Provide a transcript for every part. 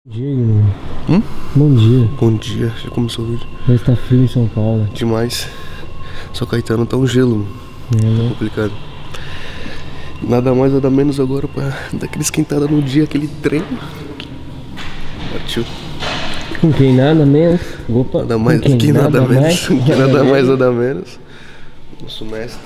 Bom dia, Guilherme. Bom dia. Bom dia, já começou o vídeo. Mas tá frio em São Paulo. Demais. São Caetano tá um gelo. Né? Complicado. Nada mais, nada menos agora pra dar aquela esquentada no dia, aquele treino. Partiu. Com quem nada menos? Opa, Nada mais, com quem nada menos. mais? Que nada mais, nada menos. Nosso mestre.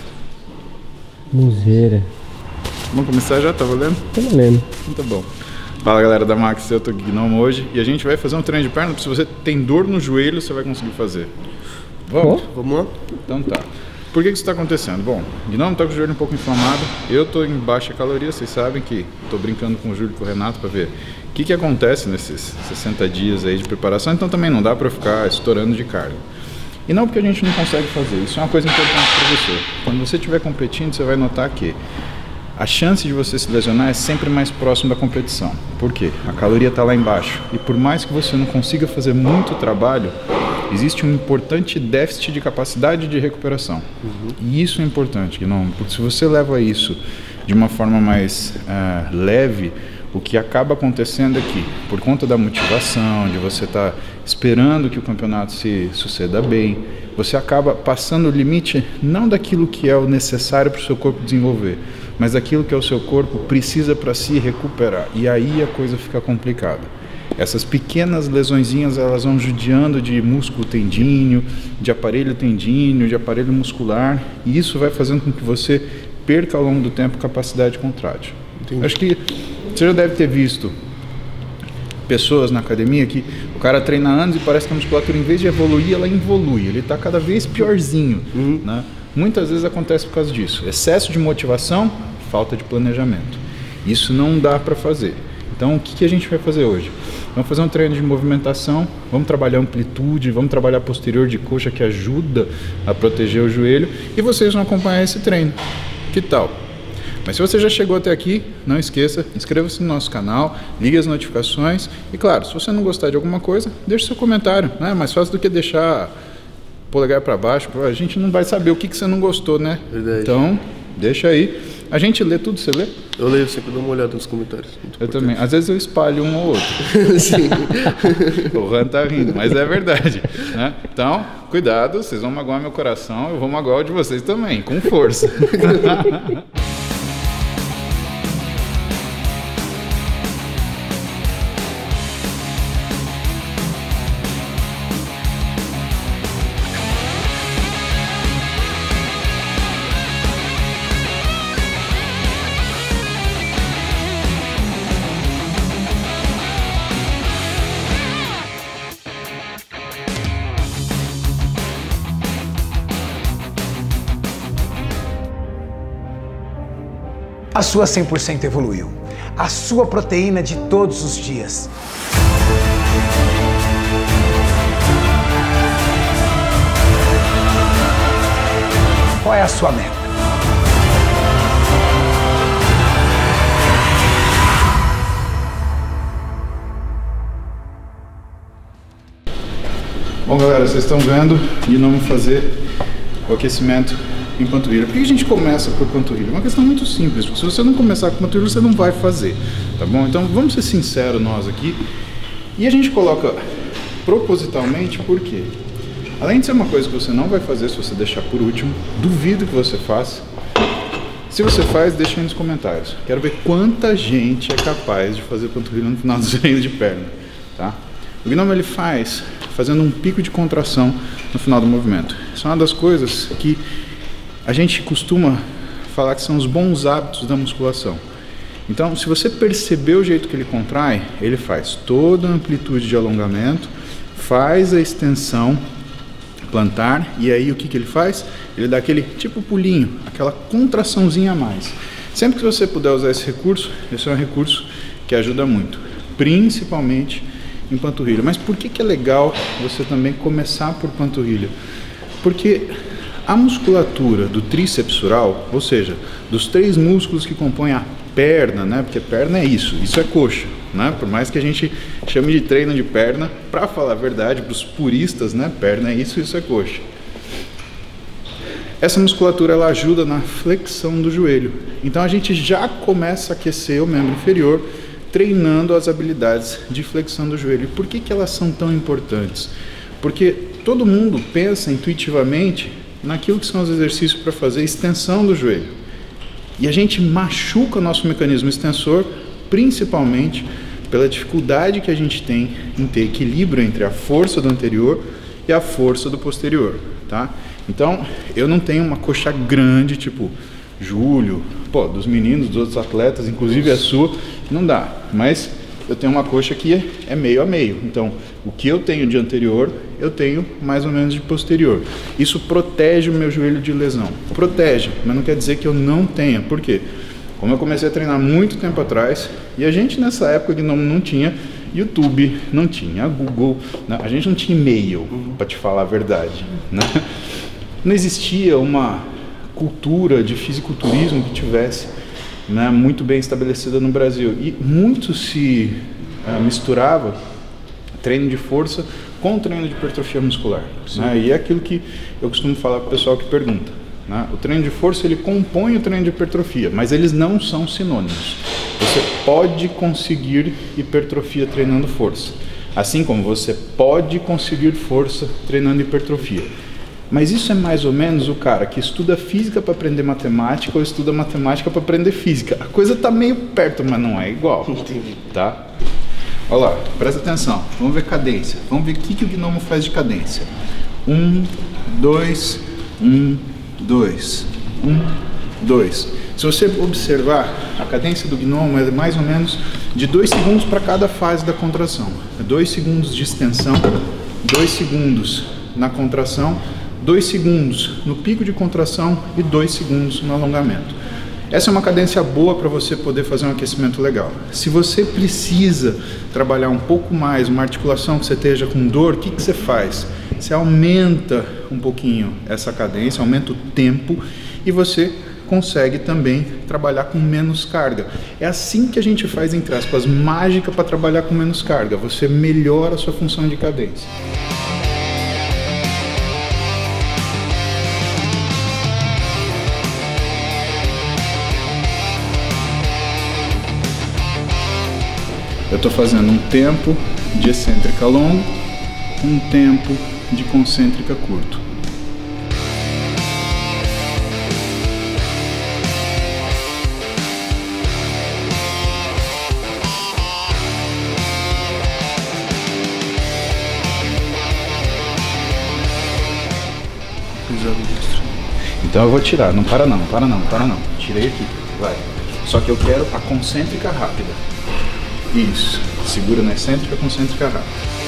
Museira. Vamos começar já? Tá valendo? Tá valendo. Então tá bom. Fala galera da Max, eu tô aqui Gnome hoje e a gente vai fazer um treino de perna. Se você tem dor no joelho, você vai conseguir fazer. Vamos? Vamos lá? Então tá. Por que isso tá acontecendo? Bom, Gnome tá com o joelho um pouco inflamado, eu tô em baixa caloria, vocês sabem que tô brincando com o Júlio e com o Renato pra ver o que acontece nesses 60 dias aí de preparação, então também não dá pra ficar estourando de carga. E não porque a gente não consegue fazer, isso é uma coisa importante pra você. Quando você estiver competindo, você vai notar que a chance de você se lesionar é sempre mais próximo da competição. Por quê? A caloria está lá embaixo. E por mais que você não consiga fazer muito trabalho, existe um importante déficit de capacidade de recuperação. E isso é importante, não? Porque se você leva isso de uma forma mais leve, o que acaba acontecendo é que, por conta da motivação, de você estar esperando que o campeonato se suceda bem, você acaba passando o limite não daquilo que é o necessário para o seu corpo desenvolver, mas daquilo que é o seu corpo precisa para se recuperar. E aí a coisa fica complicada. Essas pequenas lesõezinhas, elas vão judiando de músculo tendíneo, de aparelho tendíneo, de aparelho muscular, e isso vai fazendo com que você perca ao longo do tempo capacidade contrátil. Acho que você já deve ter visto pessoas na academia que o cara treina há anos e parece que a musculatura, em vez de evoluir, ela involui. Ele está cada vez piorzinho, né? Muitas vezes acontece por causa disso. Excesso de motivação, falta de planejamento. Isso não dá para fazer. Então, o que a gente vai fazer hoje? Vamos fazer um treino de movimentação, vamos trabalhar amplitude, vamos trabalhar posterior de coxa, que ajuda a proteger o joelho, e vocês vão acompanhar esse treino. Que tal? Mas se você já chegou até aqui, não esqueça, inscreva-se no nosso canal, ligue as notificações e, claro, se você não gostar de alguma coisa, deixe seu comentário, né? É mais fácil do que deixar polegar para baixo, a gente não vai saber o que você não gostou, né? Verdade. Então, deixa aí. A gente lê tudo, você lê? Eu leio, sempre dou uma olhada nos comentários. Eu também. Às vezes eu espalho um ou outro. Sim. O Ran tá rindo, mas é verdade, né? Então, cuidado, vocês vão magoar meu coração, eu vou magoar o de vocês também, com força. A sua 100% evoluiu. A sua proteína de todos os dias. Qual é a sua meta? Bom, galera, vocês estão vendo e vamos fazer o aquecimento em panturrilha. Por que a gente começa por panturrilha? É uma questão muito simples, porque se você não começar com panturrilha, você não vai fazer, tá bom? Então vamos ser sinceros nós aqui. E a gente coloca propositalmente porque, além de ser uma coisa que você não vai fazer se você deixar por último, duvido que você faça. Se você faz, deixa aí nos comentários. Quero ver quanta gente é capaz de fazer panturrilha no final dos treinos de perna, tá? O Gnome ele faz fazendo um pico de contração no final do movimento. Isso é uma das coisas que a gente costuma falar que são os bons hábitos da musculação. Então, se você perceber o jeito que ele contrai, ele faz toda a amplitude de alongamento, faz a extensão plantar, e aí o que ele faz? Ele dá aquele tipo pulinho, aquela contraçãozinha a mais. Sempre que você puder usar esse é um recurso que ajuda muito, principalmente em panturrilha. Mas por que é legal você também começar por panturrilha? Porque a musculatura do tríceps sural, ou seja, dos 3 músculos que compõem a perna, né? Porque perna é isso é coxa, né? Por mais que a gente chame de treino de perna, para falar a verdade, para os puristas, né? Perna é isso é coxa. Essa musculatura ela ajuda na flexão do joelho. Então a gente já começa a aquecer o membro inferior treinando as habilidades de flexão do joelho. E por que elas são tão importantes? Porque todo mundo pensa intuitivamente naquilo que são os exercícios para fazer extensão do joelho. E a gente machuca o nosso mecanismo extensor, principalmente pela dificuldade que a gente tem em ter equilíbrio entre a força do anterior e a força do posterior, tá? Então, eu não tenho uma coxa grande, tipo Júlio, dos meninos, dos outros atletas, inclusive a sua, não dá. Mas eu tenho uma coxa que é meio a meio. Então, o que eu tenho de anterior, eu tenho mais ou menos de posterior. Isso protege o meu joelho de lesão. Protege, mas não quer dizer que eu não tenha. Por quê? Como eu comecei a treinar muito tempo atrás, e a gente nessa época que não tinha YouTube, não tinha Google, né? A gente não tinha e-mail, para te falar a verdade, né? Não existia uma cultura de fisiculturismo que tivesse, né, muito bem estabelecida no Brasil. E muito se misturava treino de força com treino de hipertrofia muscular, né? E é aquilo que eu costumo falar para o pessoal que pergunta, né? O treino de força ele compõe o treino de hipertrofia, mas eles não são sinônimos. Você pode conseguir hipertrofia treinando força, assim como você pode conseguir força treinando hipertrofia. Mas isso é mais ou menos o cara que estuda física para aprender matemática ou estuda matemática para aprender física. A coisa tá meio perto, mas não é igual. Entendi. Tá? Olha lá, presta atenção. Vamos ver cadência. Vamos ver o que o gnomo faz de cadência. 1, 2, 1, 2, 1, 2. Se você observar, a cadência do gnomo é mais ou menos de 2 segundos para cada fase da contração. 2 segundos de extensão, 2 segundos na contração, 2 segundos no pico de contração e 2 segundos no alongamento. Essa é uma cadência boa para você poder fazer um aquecimento legal. Se você precisa trabalhar um pouco mais, uma articulação que você esteja com dor, o que você faz? Você aumenta um pouquinho essa cadência, aumenta o tempo e você consegue também trabalhar com menos carga. É assim que a gente faz, entre aspas, mágica para trabalhar com menos carga. Você melhora a sua função de cadência. Eu estou fazendo um tempo de excêntrica longo, um tempo de concêntrica curto. Então eu vou tirar, não para não, para não, para não. Tirei aqui, vai. Só que eu quero a concêntrica rápida. Isso, segura na excêntrica, concêntrica rápida.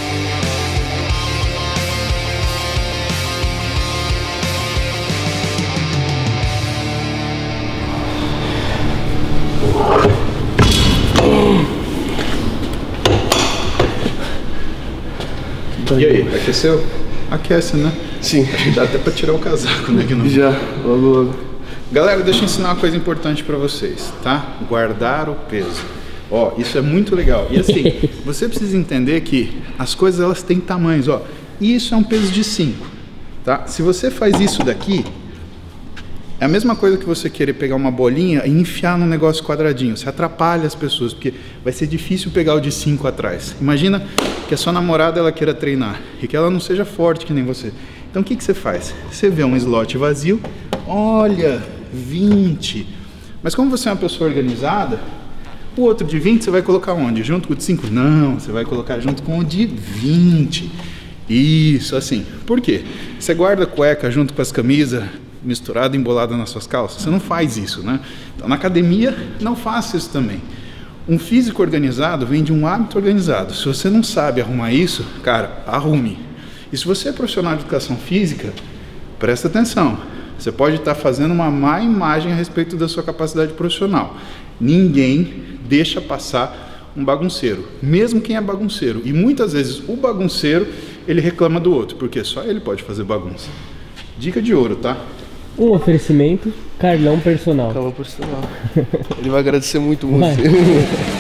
E aí, aqueceu? Aquece, né? Sim. Acho que dá até pra tirar o casaco, né? Que não... Já, logo, logo. Galera, deixa eu ensinar uma coisa importante pra vocês, tá? Guardar o peso. Ó, isso é muito legal. E assim, você precisa entender que as coisas elas têm tamanhos, ó. Isso é um peso de 5, tá? Se você faz isso daqui, é a mesma coisa que você querer pegar uma bolinha e enfiar num negócio quadradinho. Você atrapalha as pessoas, porque vai ser difícil pegar o de 5 atrás. Imagina que a sua namorada ela queira treinar e que ela não seja forte que nem você. Então o que você faz? Você vê um slot vazio, olha, 20. Mas como você é uma pessoa organizada, o outro de 20 você vai colocar onde? Junto com o de 5? Não, você vai colocar junto com o de 20. Isso, assim. Por quê? Você guarda a cueca junto com as camisas misturada, embolada nas suas calças? Você não faz isso, né? Então, na academia, não faça isso também. Um físico organizado vem de um hábito organizado. Se você não sabe arrumar isso, cara, arrume. E se você é profissional de educação física, presta atenção. Você pode estar fazendo uma má imagem a respeito da sua capacidade profissional. Ninguém deixa passar um bagunceiro, mesmo quem é bagunceiro. E muitas vezes o bagunceiro, ele reclama do outro, porque só ele pode fazer bagunça. Dica de ouro, tá? Um oferecimento, Carlão Personal. Carlão Personal. Ele vai agradecer muito Vai. você.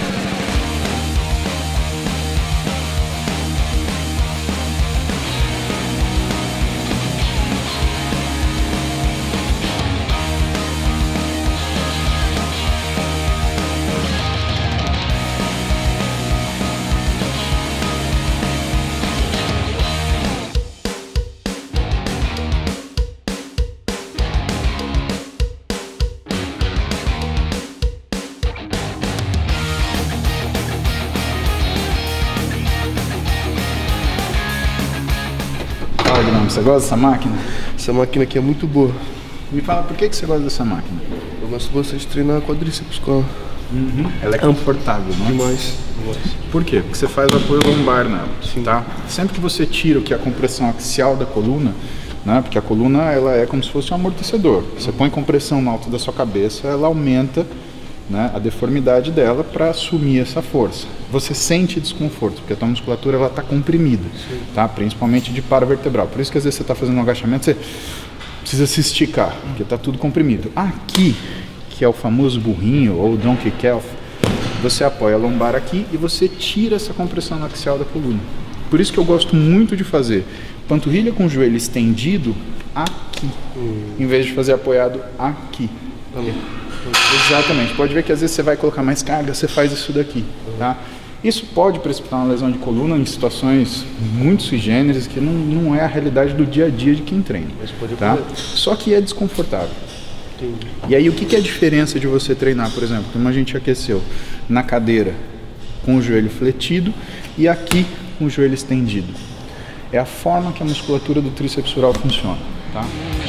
Você gosta dessa máquina? Essa máquina aqui é muito boa. Me fala, por que você gosta dessa máquina? Eu gosto bastante de treinar quadríceps com ela. Ela é confortável, não é? Demais. Por quê? Porque você faz apoio lombar nela, Sim. tá? Sempre que você tira o que é a compressão axial da coluna, né? Porque a coluna ela é como se fosse um amortecedor. Você põe compressão no alto da sua cabeça, ela aumenta, né, a deformidade dela para assumir essa força. Você sente desconforto, porque a tua musculatura ela está comprimida, tá? Principalmente de paravertebral. Por isso que às vezes você está fazendo um agachamento, você precisa se esticar, porque está tudo comprimido. Aqui, que é o famoso burrinho ou donkey calf, você apoia a lombar aqui e você tira essa compressão axial da coluna. Por isso que eu gosto muito de fazer panturrilha com o joelho estendido aqui, em vez de fazer apoiado aqui. Exatamente. Pode ver que às vezes você vai colocar mais carga, você faz isso daqui, tá? Isso pode precipitar uma lesão de coluna em situações muito sui generis, que não é a realidade do dia a dia de quem treina, tá? Só que é desconfortável. Entendi. E aí o que é a diferença de você treinar, por exemplo, como a gente aqueceu na cadeira com o joelho fletido e aqui com o joelho estendido? É a forma que a musculatura do tríceps femoral funciona, tá?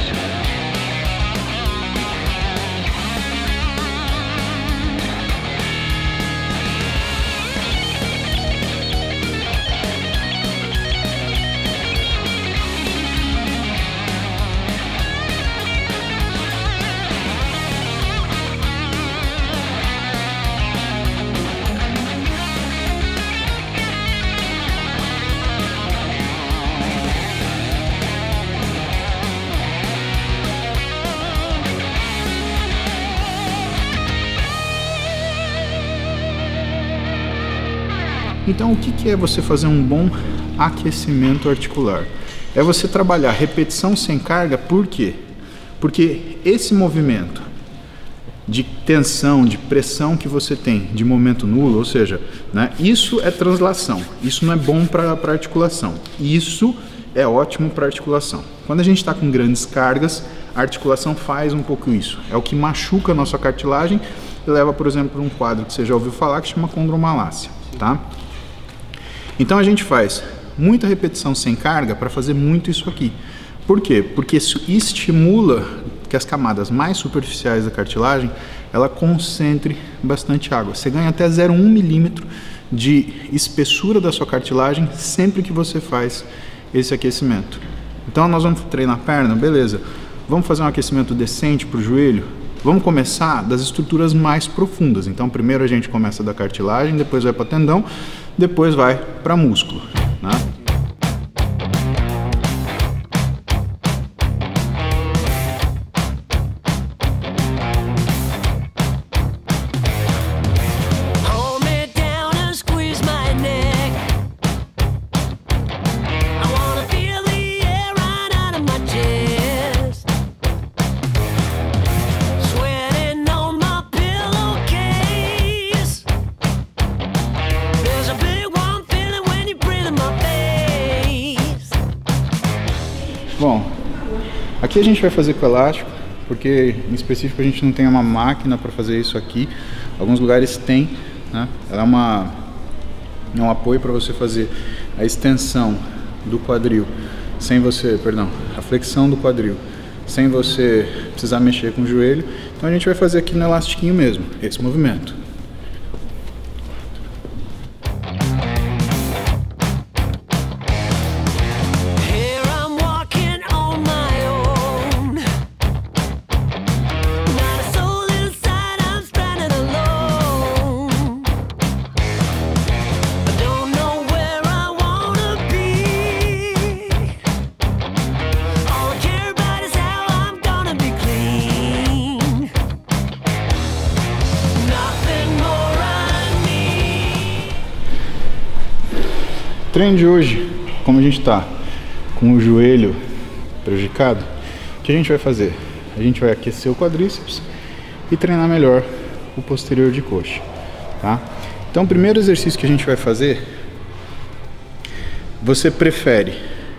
Então, o que é você fazer um bom aquecimento articular? É você trabalhar repetição sem carga, por quê? Porque esse movimento de tensão, de pressão que você tem de momento nulo, ou seja, né, isso é translação, isso não é bom para a articulação, isso é ótimo para a articulação. Quando a gente está com grandes cargas, a articulação faz um pouco isso, é o que machuca a nossa cartilagem e leva, por exemplo, para um quadro que você já ouviu falar que chama condromalácia, tá? Então a gente faz muita repetição sem carga para fazer muito isso aqui. Por quê? Porque isso estimula que as camadas mais superficiais da cartilagem ela concentre bastante água. Você ganha até 0,1 milímetro de espessura da sua cartilagem sempre que você faz esse aquecimento. Então nós vamos treinar a perna, beleza. Vamos fazer um aquecimento decente para o joelho? Vamos começar das estruturas mais profundas. Então primeiro a gente começa da cartilagem, depois vai para tendão, depois vai para músculo, né? Bom, aqui a gente vai fazer com elástico, porque em específico a gente não tem uma máquina para fazer isso aqui. Alguns lugares tem, né? Ela é um apoio para você fazer a extensão do quadril, sem você, perdão, a flexão do quadril, sem você precisar mexer com o joelho. Então a gente vai fazer aqui no elastiquinho mesmo, esse movimento. Treino de hoje, como a gente está com o joelho prejudicado, o que a gente vai fazer? A gente vai aquecer o quadríceps e treinar melhor o posterior de coxa, tá? Então o primeiro exercício que a gente vai fazer, você prefere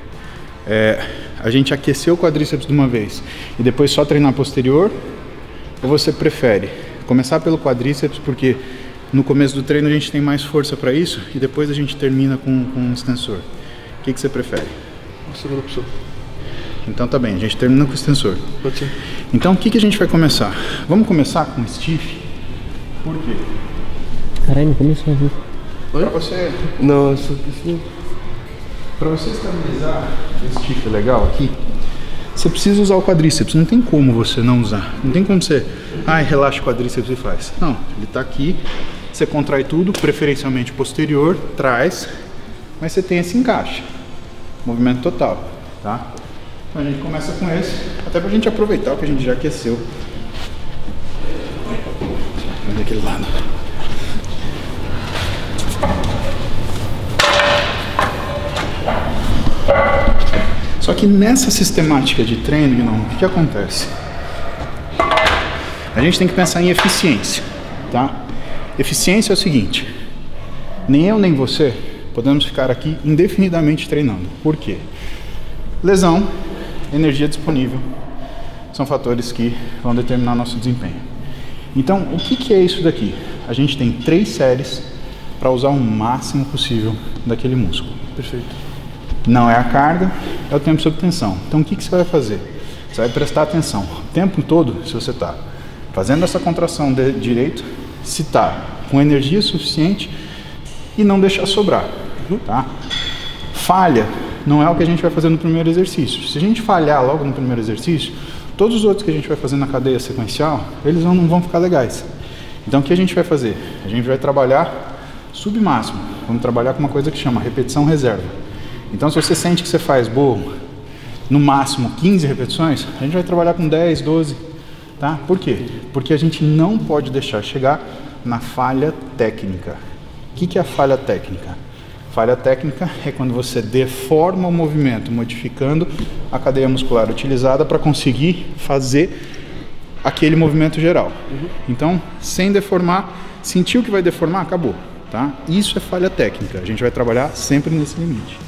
a gente aquecer o quadríceps de uma vez e depois só treinar posterior, ou você prefere começar pelo quadríceps porque no começo do treino a gente tem mais força para isso e depois a gente termina com um extensor? O que você prefere? A segunda opção. Então tá bem, a gente termina com o extensor. Pode ser. Então o que a gente vai começar? Vamos começar com o stiff. Por quê? Caralho, não começou a ver. Pra você, Nossa, que pra você estabilizar esse stiff legal aqui, você precisa usar o quadríceps. Não tem como você não usar. Não tem como você, relaxa o quadríceps e faz. Não, ele tá aqui, você contrai tudo, preferencialmente posterior, traz, mas você tem esse encaixe. Movimento total, tá? Então a gente começa com esse, até pra gente aproveitar o que a gente já aqueceu. Olha daquele lado. Só que nessa sistemática de treino, não, o que acontece? A gente tem que pensar em eficiência, tá? Eficiência é o seguinte: nem eu nem você podemos ficar aqui indefinidamente treinando. Por quê? Lesão, energia disponível são fatores que vão determinar nosso desempenho. Então, o que é isso daqui? A gente tem 3 séries para usar o máximo possível daquele músculo. perfeito. Não é a carga, é o tempo sob tensão. Então o que você vai fazer? Você vai prestar atenção o tempo todo, se você está fazendo essa contração de direito, se está com energia suficiente e não deixar sobrar. Tá? Falha não é o que a gente vai fazer no primeiro exercício. Se a gente falhar logo no primeiro exercício, todos os outros que a gente vai fazer na cadeia sequencial, eles não vão ficar legais. Então o que a gente vai fazer? A gente vai trabalhar submáximo. Vamos trabalhar com uma coisa que chama repetição reserva. Então se você sente que você faz no máximo 15 repetições, a gente vai trabalhar com 10, 12, tá? Por quê? Porque a gente não pode deixar chegar na falha técnica. O que é a falha técnica? Falha técnica é quando você deforma o movimento, modificando a cadeia muscular utilizada para conseguir fazer aquele movimento geral. Então, sem deformar, sentiu que vai deformar, acabou, tá? Isso é falha técnica. A gente vai trabalhar sempre nesse limite.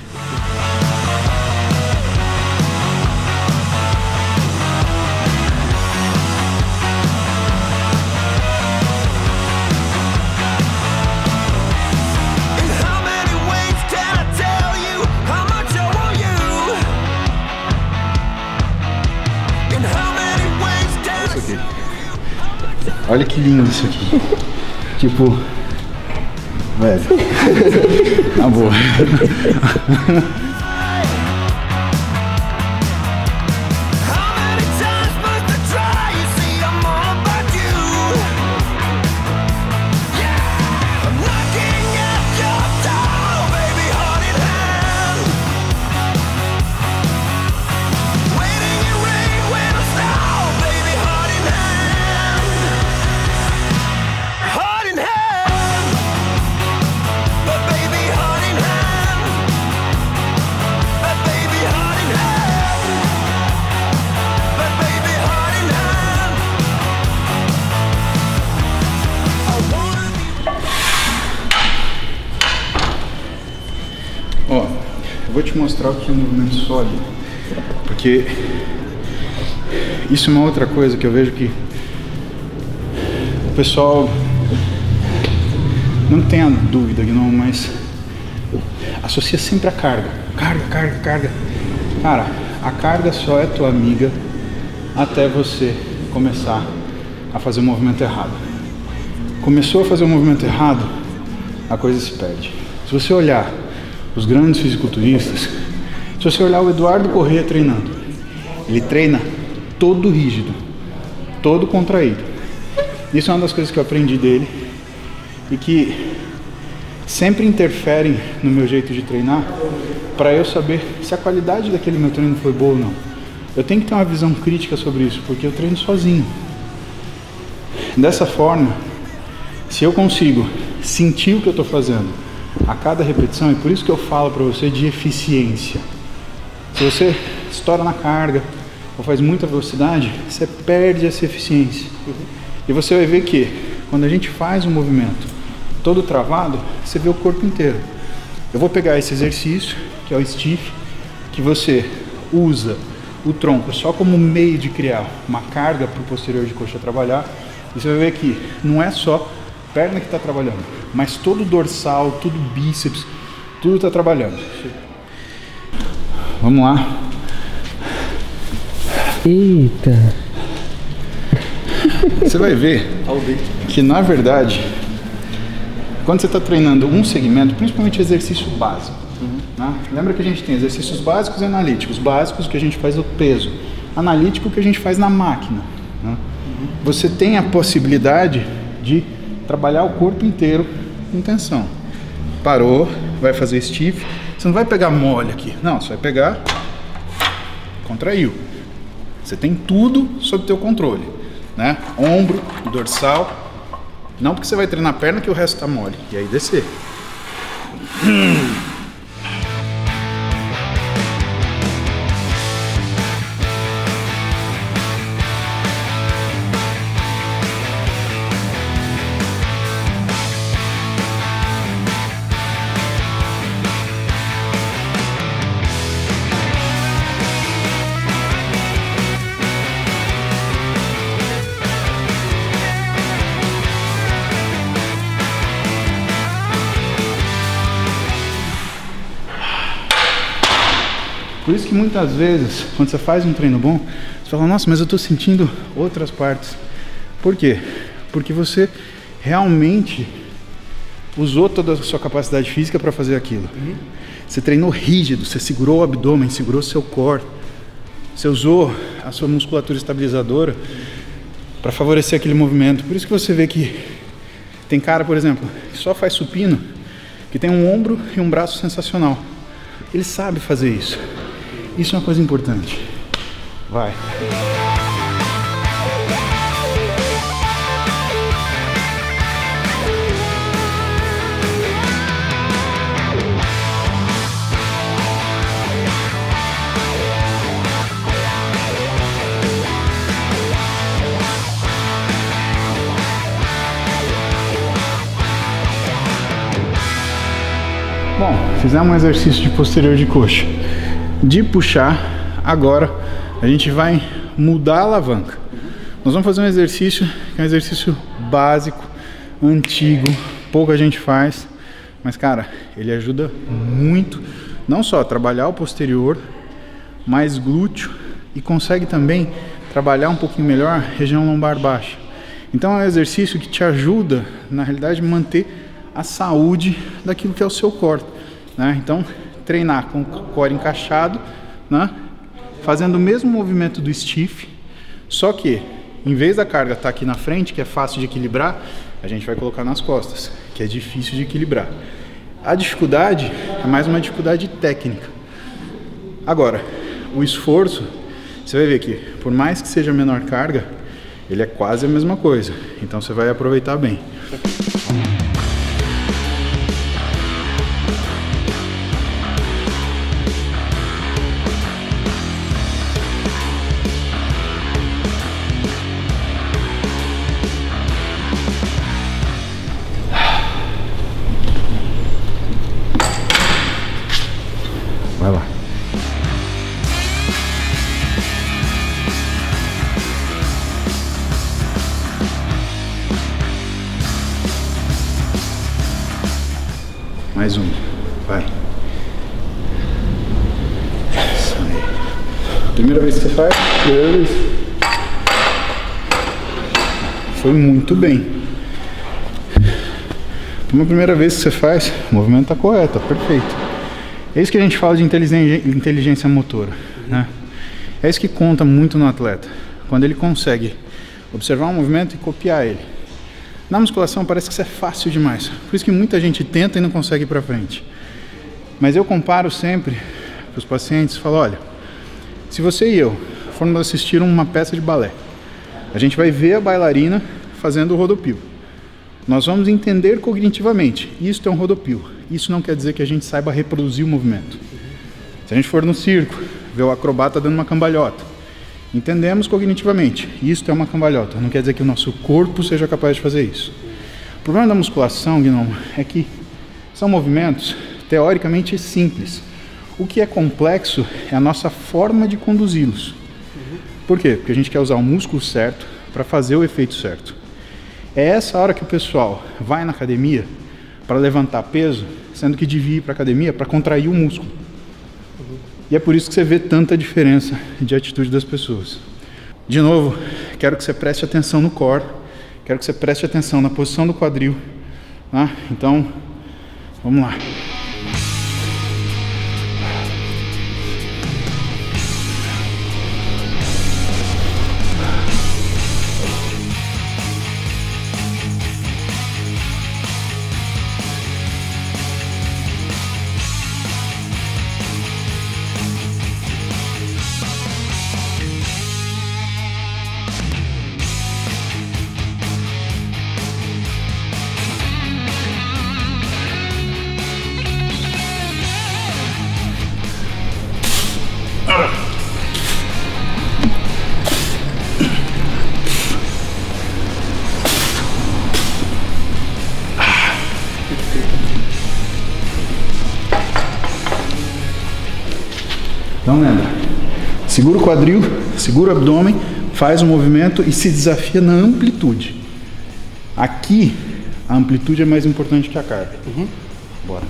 Olha que lindo isso aqui. Tipo, velho. Na boa. Ó, eu vou te mostrar o que é um movimento sólido, porque isso é uma outra coisa que eu vejo que o pessoal não tenha dúvida, não, mas associa sempre a carga. Carga. Cara, a carga só é tua amiga até você começar a fazer o movimento errado. Começou a fazer o movimento errado, a coisa se perde. Se você olhar os grandes fisiculturistas, se você olhar o Eduardo Corrêa treinando, ele treina todo rígido, todo contraído. Isso é uma das coisas que eu aprendi dele e que sempre interferem no meu jeito de treinar para eu saber se a qualidade daquele meu treino foi boa ou não. Eu tenho que ter uma visão crítica sobre isso, porque eu treino sozinho. Dessa forma, se eu consigo sentir o que eu estou fazendo a cada repetição, e por isso que eu falo para você de eficiência. Se você estoura na carga ou faz muita velocidade, você perde essa eficiência. E você vai ver que quando a gente faz um movimento todo travado, você vê o corpo inteiro. Eu vou pegar esse exercício, que é o stiff, que você usa o tronco só como meio de criar uma carga para o posterior de coxa trabalhar, e você vai ver que não é só perna que está trabalhando, mas todo o dorsal, todo o bíceps, tudo está trabalhando. Vamos lá. Eita. Você vai ver que, na verdade, quando você está treinando um segmento, principalmente exercício básico, né? Lembra que a gente tem exercícios básicos e analíticos. Básicos que a gente faz o peso, analítico que a gente faz na máquina, né? Você tem a possibilidade de trabalhar o corpo inteiro com tensão. Parou, vai fazer stiff. Você não vai pegar mole aqui, não, você vai pegar, contraiu. Você tem tudo sob teu controle, né? Ombro, dorsal. Não porque você vai treinar a perna que o resto tá mole. E aí descer. Por isso que muitas vezes, quando você faz um treino bom, você fala, nossa, mas eu estou sentindo outras partes. Por quê? Porque você realmente usou toda a sua capacidade física para fazer aquilo. Você treinou rígido, você segurou o abdômen, segurou seu core. Você usou a sua musculatura estabilizadora para favorecer aquele movimento. Por isso que você vê que tem cara, por exemplo, que só faz supino, que tem um ombro e um braço sensacional. Ele sabe fazer isso. Isso é uma coisa importante. Vai. Bom, fizemos um exercício de posterior de coxa. De puxar, agora a gente vai mudar a alavanca. Nós vamos fazer um exercício que é um exercício básico, antigo, pouca gente faz, mas cara, ele ajuda muito, não só a trabalhar o posterior, mais glúteo e consegue também trabalhar um pouquinho melhor a região lombar baixa. Então é um exercício que te ajuda, na realidade, a manter a saúde daquilo que é o seu core, né? Então, treinar com o core encaixado, né? Fazendo o mesmo movimento do stiff, só que em vez da carga estar aqui na frente, que é fácil de equilibrar, a gente vai colocar nas costas, que é difícil de equilibrar. A dificuldade é mais uma dificuldade técnica. Agora, o esforço, você vai ver que por mais que seja menor carga, ele é quase a mesma coisa, então você vai aproveitar bem. Vai lá. Mais um. Vai. Isso aí. Primeira vez que você faz? Primeira vez. Foi muito bem. Uma primeira vez que você faz, o movimento está correto, está perfeito. É isso que a gente fala de inteligência motora, né? É isso que conta muito no atleta, quando ele consegue observar um movimento e copiar ele. Na musculação parece que isso é fácil demais, por isso que muita gente tenta e não consegue ir para frente. Mas eu comparo sempre para os pacientes, falo, olha, se você e eu formos assistir uma peça de balé, a gente vai ver a bailarina fazendo o rodopio. Nós vamos entender cognitivamente, isto é um rodopio. Isso não quer dizer que a gente saiba reproduzir o movimento. Se a gente for no circo, ver o acrobata dando uma cambalhota, entendemos cognitivamente, isto é uma cambalhota. Não quer dizer que o nosso corpo seja capaz de fazer isso. O problema da musculação, Gnomo, é que são movimentos teoricamente simples. O que é complexo é a nossa forma de conduzi-los. Por quê? Porque a gente quer usar o músculo certo para fazer o efeito certo. É essa hora que o pessoal vai na academia para levantar peso, sendo que devia ir para a academia para contrair o músculo. E é por isso que você vê tanta diferença de atitude das pessoas. De novo, quero que você preste atenção no core, quero que você preste atenção na posição do quadril, tá? Então, vamos lá. Então lembra, segura o quadril, segura o abdômen, faz o movimento e se desafia na amplitude. Aqui, a amplitude é mais importante que a carga. Bora.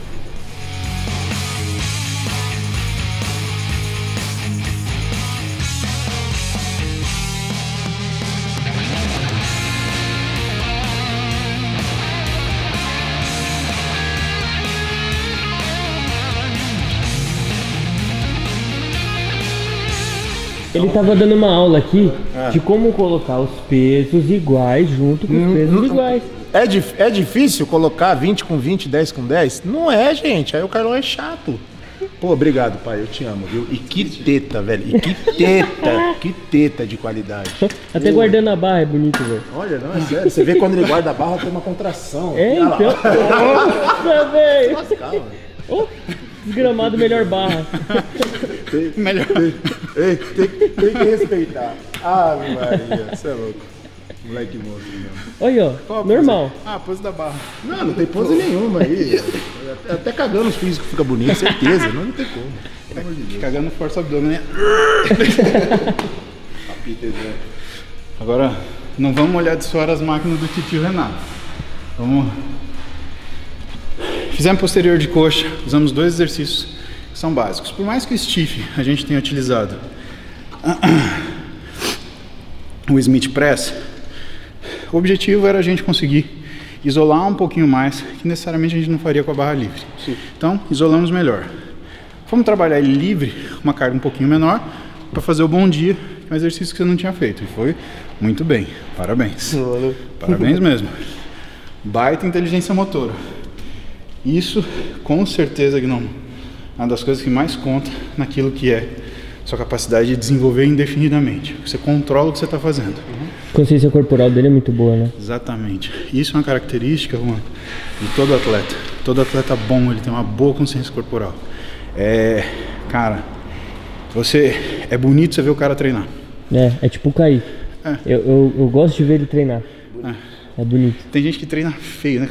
Ele tava dando uma aula aqui de como colocar os pesos iguais junto com os pesos iguais. É difícil colocar 20 com 20, 10 com 10? Não é, gente. Aí o Carlão é chato. Pô, obrigado, pai. Eu te amo, viu? E que teta, velho. E que teta. Que teta de qualidade. Até guardando a barra é bonito, velho. Olha, não, é sério. Você vê quando ele guarda a barra, tem uma contração. É, então. Nossa, velho. Calma. Oh, desgramado, melhor barra. Melhor. Tem que respeitar. Ave Maria, você é louco. Moleque monstro mesmo. Olha, ó, normal. Ah, a pose da barra. Não tem pose nenhuma aí. Até cagando os físicos fica bonito, certeza. Não tem como. Pelo amor de Deus. Cagando força abdômen, né? Agora, não vamos olhar de fora as máquinas do titio Renato. Vamos. Fizemos posterior de coxa, usamos 2 exercícios que são básicos. Por mais que o stiff a gente tenha utilizado o Smith Press, o objetivo era a gente conseguir isolar um pouquinho mais, que necessariamente a gente não faria com a barra livre. Sim. Então, isolamos melhor. Vamos trabalhar ele livre, uma carga um pouquinho menor, para fazer o bom dia, que é um exercício que você não tinha feito. E foi muito bem. Parabéns. Valeu. Parabéns mesmo. Baita inteligência motora. Isso, com certeza, Gnome, é uma das coisas que mais conta naquilo que é sua capacidade de desenvolver indefinidamente. Você controla o que você está fazendo. A consciência corporal dele é muito boa, né? Exatamente. Isso é uma característica, Juan, de todo atleta. Todo atleta bom, ele tem uma boa consciência corporal. Cara, é bonito você ver o cara treinar. É tipo o Caí. Eu gosto de ver ele treinar. É bonito. Tem gente que treina feio, né?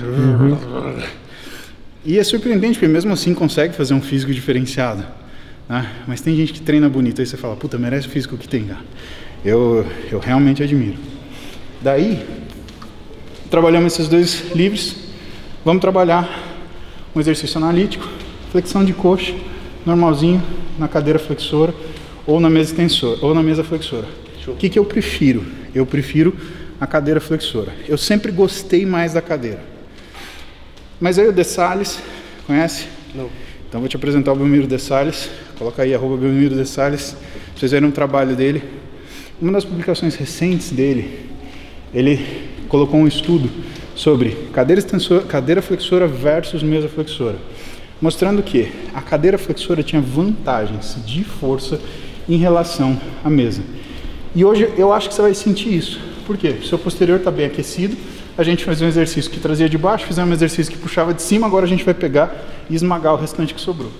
E é surpreendente, porque mesmo assim consegue fazer um físico diferenciado, né? Mas tem gente que treina bonito, aí você fala, puta, merece o físico que tem, cara. Eu realmente admiro. Daí, trabalhamos esses 2 livres, vamos trabalhar um exercício analítico, flexão de coxa, normalzinho, na cadeira flexora, ou na mesa extensora, ou na mesa flexora. O que eu prefiro? Eu prefiro a cadeira flexora. Eu sempre gostei mais da cadeira. Mas aí o De Salles, conhece? Não. Então vou te apresentar o Belmiro De Salles. Coloca aí, @Belmiro De Salles. Vocês verem um trabalho dele. Uma das publicações recentes dele, ele colocou um estudo sobre cadeira flexora versus mesa flexora, mostrando que a cadeira flexora tinha vantagens de força em relação à mesa. E hoje eu acho que você vai sentir isso. Por quê? O seu posterior está bem aquecido. A gente fazia um exercício que trazia de baixo, fizemos um exercício que puxava de cima, agora a gente vai pegar e esmagar o restante que sobrou.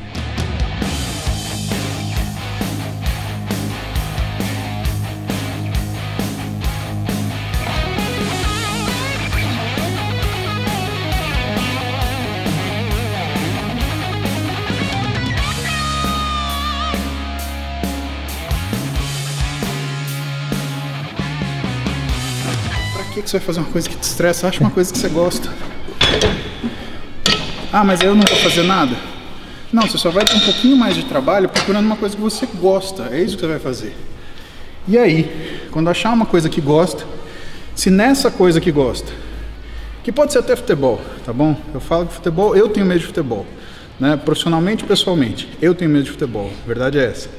Por que você vai fazer uma coisa que te estressa? Acha uma coisa que você gosta. Ah, mas eu não vou fazer nada? Não, você só vai ter um pouquinho mais de trabalho procurando uma coisa que você gosta. É isso que você vai fazer. E aí, quando achar uma coisa que gosta, se nessa coisa que gosta, que pode ser até futebol, tá bom? Eu falo que futebol, eu tenho medo de futebol, né? Profissionalmente e pessoalmente, eu tenho medo de futebol, a verdade é essa.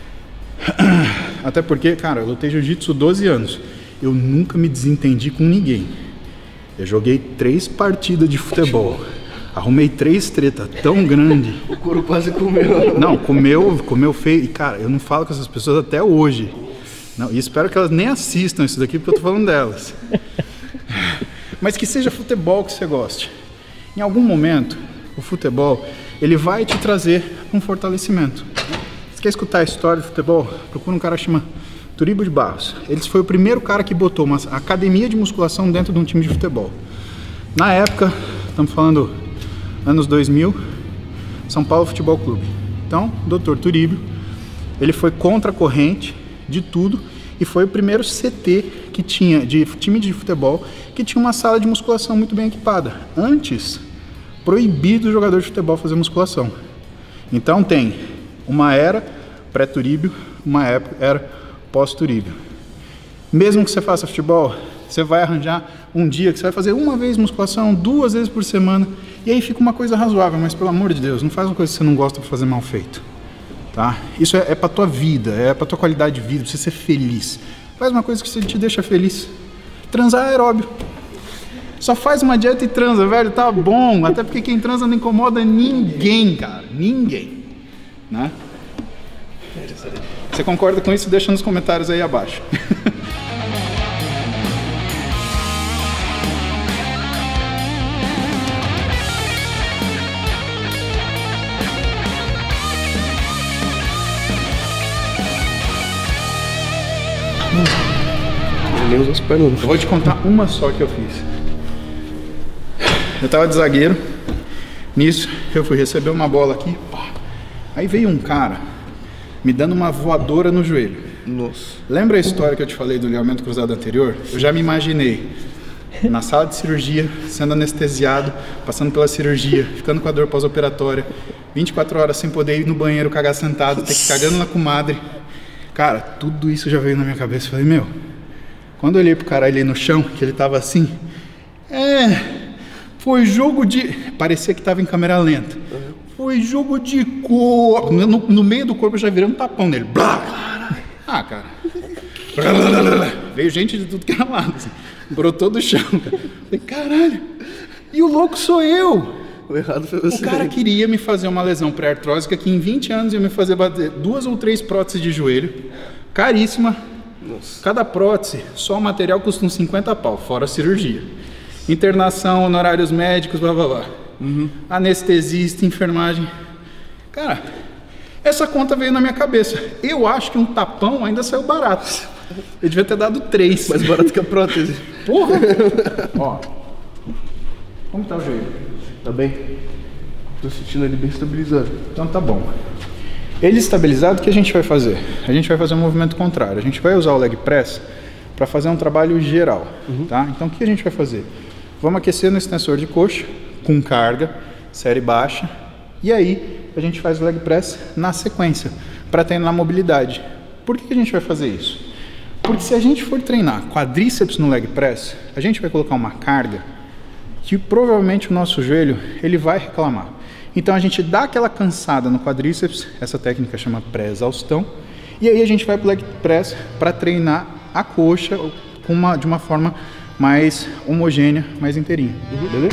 Até porque, cara, eu lutei jiu-jitsu 12 anos, eu nunca me desentendi com ninguém. Eu joguei 3 partidas de futebol, arrumei 3 tretas tão grandes. O couro quase comeu. Não, comeu feio, e cara, eu não falo com essas pessoas até hoje. Não, e espero que elas nem assistam isso daqui, porque eu tô falando delas. Mas que seja futebol que você goste. Em algum momento, o futebol, ele vai te trazer um fortalecimento. Você quer escutar a história do futebol? Procura um cara que chama Turíbio de Barros. Ele foi o primeiro cara que botou uma academia de musculação dentro de um time de futebol. Na época, estamos falando anos 2000, São Paulo Futebol Clube. Então, o Dr. Turíbio, ele foi contra a corrente de tudo e foi o primeiro CT que tinha de time de futebol que tinha uma sala de musculação muito bem equipada. Antes, proibido o jogador de futebol fazer musculação. Então tem uma era pré-Turíbio, uma era pós-Turíbio. Mesmo que você faça futebol, você vai arranjar um dia que você vai fazer uma vez musculação, 2 vezes por semana, e aí fica uma coisa razoável, mas pelo amor de Deus, não faz uma coisa que você não gosta para fazer mal feito. Tá? Isso é pra tua vida, é pra tua qualidade de vida, pra você ser feliz. Faz uma coisa que te deixa feliz. Transar é aeróbio. Só faz uma dieta e transa, velho, tá bom. Até porque quem transa não incomoda ninguém, cara. Ninguém. Né? Você concorda com isso? Deixa nos comentários aí abaixo. Nem usa as pernas. Eu vou te contar uma só que eu fiz. Eu tava de zagueiro. Nisso, eu fui receber uma bola aqui. Pá. Aí veio um cara me dando uma voadora no joelho. Nossa. Lembra a história que eu te falei do ligamento cruzado anterior? Eu já me imaginei na sala de cirurgia, sendo anestesiado, passando pela cirurgia, ficando com a dor pós-operatória, 24 horas sem poder ir no banheiro, cagar sentado, ter que cagando na comadre. Cara, tudo isso já veio na minha cabeça. Eu falei, meu... Quando eu olhei pro cara ali no chão, que ele tava assim, foi jogo de... Parecia que tava em câmera lenta. Foi jogo de corpo. No meio do corpo eu já virei um tapão nele. Blá! Ah, cara. Veio gente de tudo que era lado, assim. Brotou do chão, cara. Falei, caralho. E o louco sou eu. O errado foi você. O cara queria me fazer uma lesão pré-artrósica que em 20 anos ia me fazer bater 2 ou 3 próteses de joelho. Caríssima. Nossa. Cada prótese, só o material custa uns 50 pau, fora a cirurgia. Internação, honorários médicos, blá blá blá. Anestesista, enfermagem. Cara, essa conta veio na minha cabeça. Eu acho que um tapão ainda saiu barato. Eu devia ter dado 3. Mais barato que a prótese. Porra! Ó, como tá o joelho? Tá bem? Tô sentindo ele bem estabilizado. Então tá bom. Ele estabilizado, o que a gente vai fazer? A gente vai fazer um movimento contrário. A gente vai usar o leg press para fazer um trabalho geral. Tá? Então o que a gente vai fazer? Vamos aquecer no extensor de coxa, com carga, série baixa. E aí a gente faz o leg press na sequência, para treinar a mobilidade. Por que a gente vai fazer isso? Porque se a gente for treinar quadríceps no leg press, a gente vai colocar uma carga que provavelmente o nosso joelho ele vai reclamar. Então a gente dá aquela cansada no quadríceps, essa técnica chama pré-exaustão, e aí a gente vai para o leg press para treinar a coxa de uma forma mais homogênea, mais inteirinha. Beleza?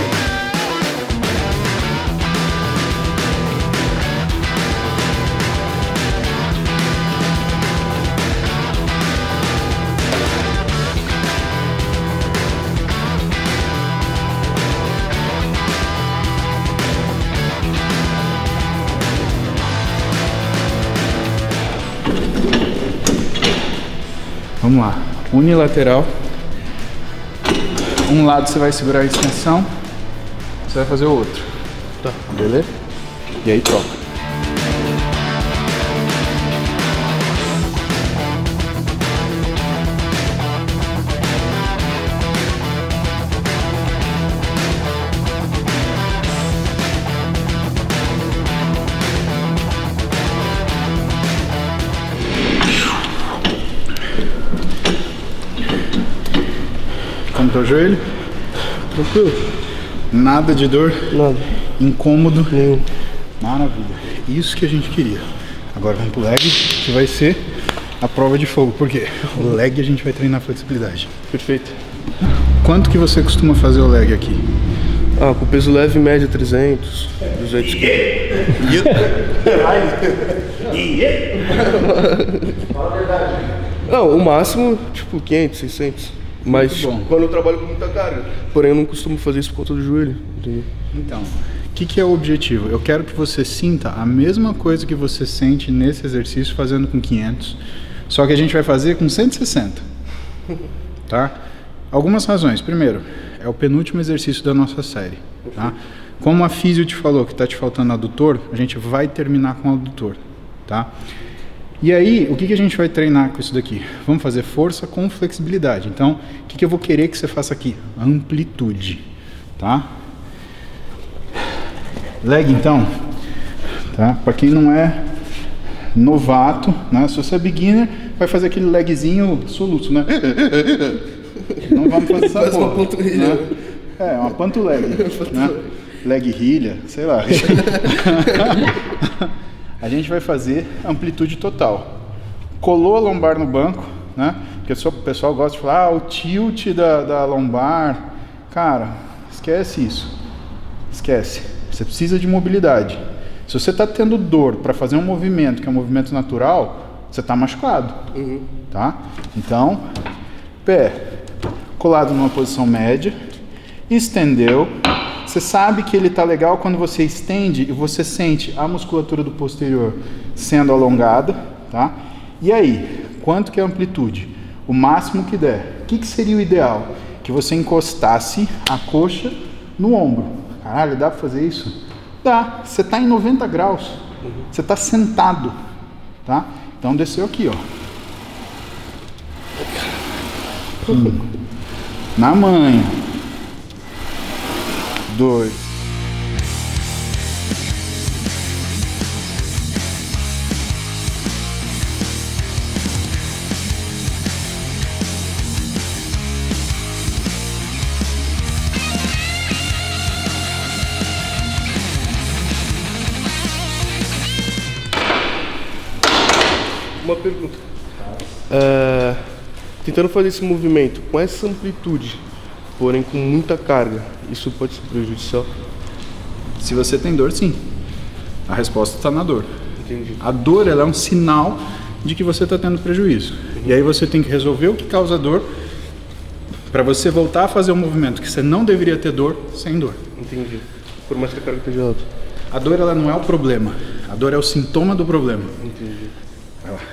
Vamos lá, unilateral. Um lado você vai segurar a extensão, você vai fazer o outro. Tá. Beleza? E aí troca. esquentou o joelho? Tranquilo? Nada de dor? Nada. Incômodo? Nenhum. Maravilha. Isso que a gente queria. Agora vamos pro leg, que vai ser a prova de fogo. Por quê? O leg a gente vai treinar flexibilidade. Perfeito. Quanto que você costuma fazer o leg aqui? Ah, com peso leve, média 300, 200 quilos. Não, o máximo, tipo, 500, 600. Mas quando eu trabalho com muita carga. Porém, eu não costumo fazer isso por conta do joelho. Entendeu? Então, o que é o objetivo? Eu quero que você sinta a mesma coisa que você sente nesse exercício fazendo com 500, só que a gente vai fazer com 160, tá? Algumas razões. Primeiro, é o penúltimo exercício da nossa série, tá? Como a físio te falou que está te faltando adutor, a gente vai terminar com o adutor, tá? E aí, o que a gente vai treinar com isso daqui? Vamos fazer força com flexibilidade. Então, o que eu vou querer que você faça aqui? Amplitude, tá? Leg, então, tá? Para quem não é novato, né? Se você é beginner, vai fazer aquele legzinho soluço, né? Não vamos fazer essa Faz porra, uma panturrilha. né? É, uma pantuleg, né? Leg rilha, sei lá. A gente vai fazer amplitude total. Colou a lombar no banco, né? Porque o pessoal gosta de falar, o tilt da lombar. Cara, esquece isso. Esquece. Você precisa de mobilidade. Se você está tendo dor para fazer um movimento que é um movimento natural, você está machucado, tá? Então, pé colado numa posição média, estendeu. Você sabe que ele está legal quando você estende e você sente a musculatura do posterior sendo alongada, tá? E aí, quanto que é a amplitude? O máximo que der. O que seria o ideal? Que você encostasse a coxa no ombro. Caralho, dá para fazer isso? Dá. Você está em 90 graus. Você está sentado, tá? Então desceu aqui, ó. Na manha. 2. Uma pergunta. Tentando fazer esse movimento com essa amplitude, porém com muita carga, isso pode ser prejudicial? Se você tem dor, sim. A resposta está na dor. Entendi. A dor, ela é um sinal de que você está tendo prejuízo. E aí você tem que resolver o que causa dor para você voltar a fazer um movimento que você não deveria ter dor sem dor. Entendi. Por mais que a carga esteja alta. A dor, ela não é o problema. A dor é o sintoma do problema. Entendi. Vai lá.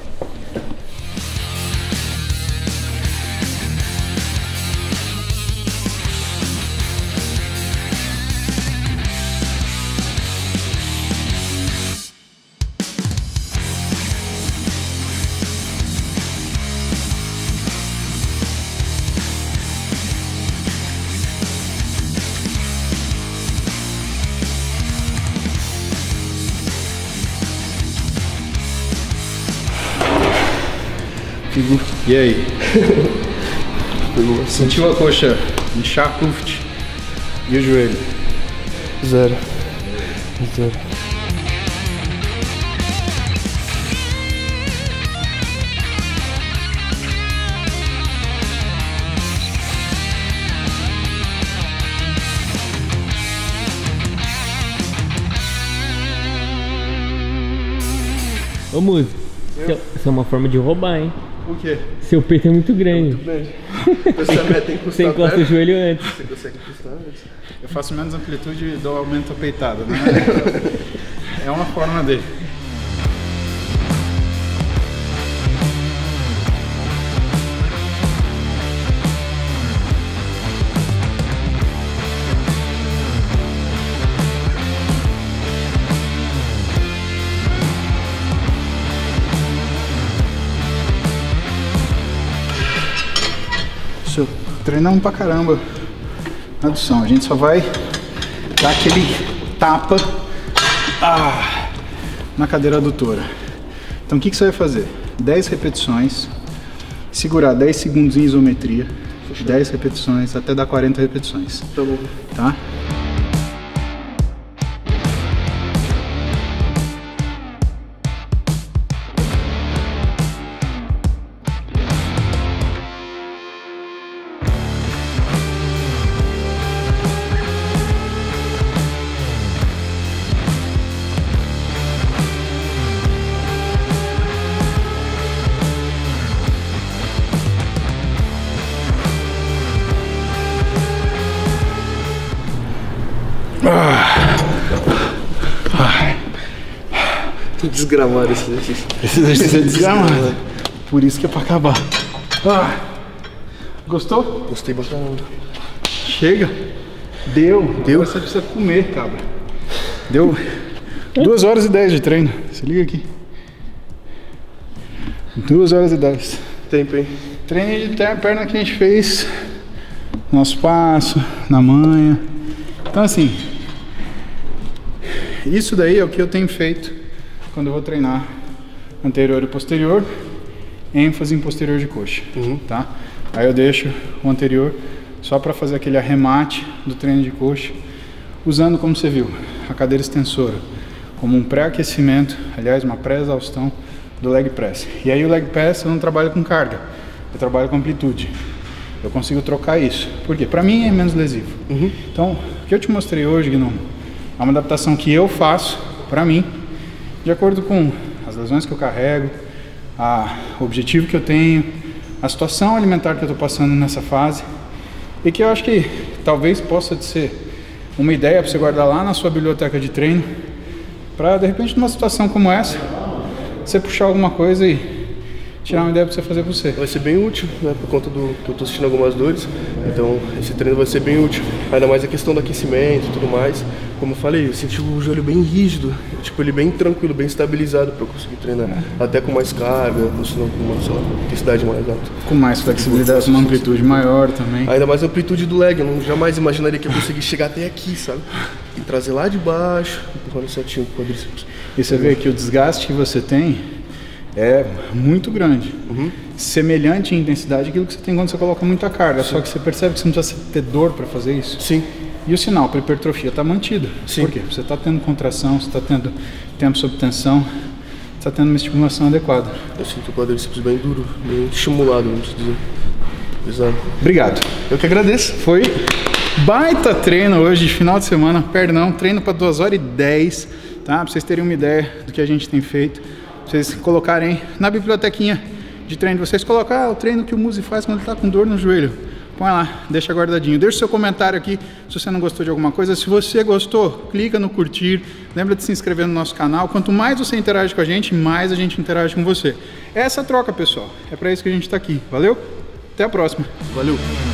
E aí? Sentiu a coxa inchar, pluft? E o joelho? Zero. Ô, Muzi, isso é uma forma de roubar, hein? O quê? Seu peito é muito grande. Você encosta o joelho antes. Você consegue encostar antes. Eu faço menos amplitude e dou aumento a peitada, né? É uma forma dele. Treinamos pra caramba na adução. A gente só vai dar aquele tapa na cadeira adutora. Então o que você vai fazer? 10 repetições, segurar 10 segundos em isometria, 10 repetições, até dar 40 repetições. Tá bom. Tá? Desgramado esse exercício. Esse exercício é desgramado. Por isso que é pra acabar. Gostou? Gostei bastante. Chega. Deu. Agora você precisa comer, cabra. Deu 2 horas e 10 de treino. Se liga aqui. 2 horas e 10. Tempo, hein? Treino de perna que a gente fez no nosso passo, na manha. Então assim, isso daí é o que eu tenho feito quando eu vou treinar anterior e posterior, ênfase em posterior de coxa, tá? Aí eu deixo o anterior só para fazer aquele arremate do treino de coxa, usando, como você viu, a cadeira extensora como um pré-aquecimento, aliás, uma pré-exaustão do leg press. E aí o leg press eu não trabalho com carga, eu trabalho com amplitude. Eu consigo trocar isso. Por quê? Para mim é menos lesivo. Então, o que eu te mostrei hoje, Gnome, é uma adaptação que eu faço para mim, de acordo com as lesões que eu carrego, o objetivo que eu tenho, a situação alimentar que eu estou passando nessa fase, e que eu acho que talvez possa ser uma ideia para você guardar lá na sua biblioteca de treino, para de repente numa situação como essa, você puxar alguma coisa e tirar uma ideia para você fazer para você. Vai ser bem útil, né, por conta do que eu tô sentindo algumas dores, então esse treino vai ser bem útil, ainda mais a questão do aquecimento e tudo mais. Como eu falei, eu senti o joelho bem rígido, tipo, ele bem tranquilo, bem estabilizado para eu conseguir treinar, até com mais carga, com uma, sei lá, intensidade mais alta. Com mais flexibilidade, uma amplitude maior também. Ainda mais a amplitude do leg, eu não jamais imaginaria que eu conseguisse chegar até aqui, sabe? E trazer lá de baixo, empurrando certinho com o quadríceps. E você vê que o desgaste que você tem é muito grande, semelhante em intensidade àquilo que você tem quando você coloca muita carga, só que você percebe que você não precisa ter dor para fazer isso. Sim. E o sinal para hipertrofia está mantido. Sim. Por quê? Você está tendo contração, você está tendo tempo sob tensão, você está tendo uma estimulação adequada. Eu sinto o quadríceps bem duro, bem estimulado, vamos dizer. Exato. Obrigado. Eu que agradeço. Foi baita treino hoje, final de semana, perdão, treino para 2 horas e 10, tá? Para vocês terem uma ideia do que a gente tem feito. Vocês colocarem na bibliotequinha de treino de vocês, colocar o treino que o Muzi faz quando ele está com dor no joelho. Põe lá, deixa guardadinho. Deixa o seu comentário aqui se você não gostou de alguma coisa. Se você gostou, clica no curtir. Lembra de se inscrever no nosso canal. Quanto mais você interage com a gente, mais a gente interage com você. Essa troca, pessoal. É para isso que a gente está aqui. Valeu? Até a próxima. Valeu.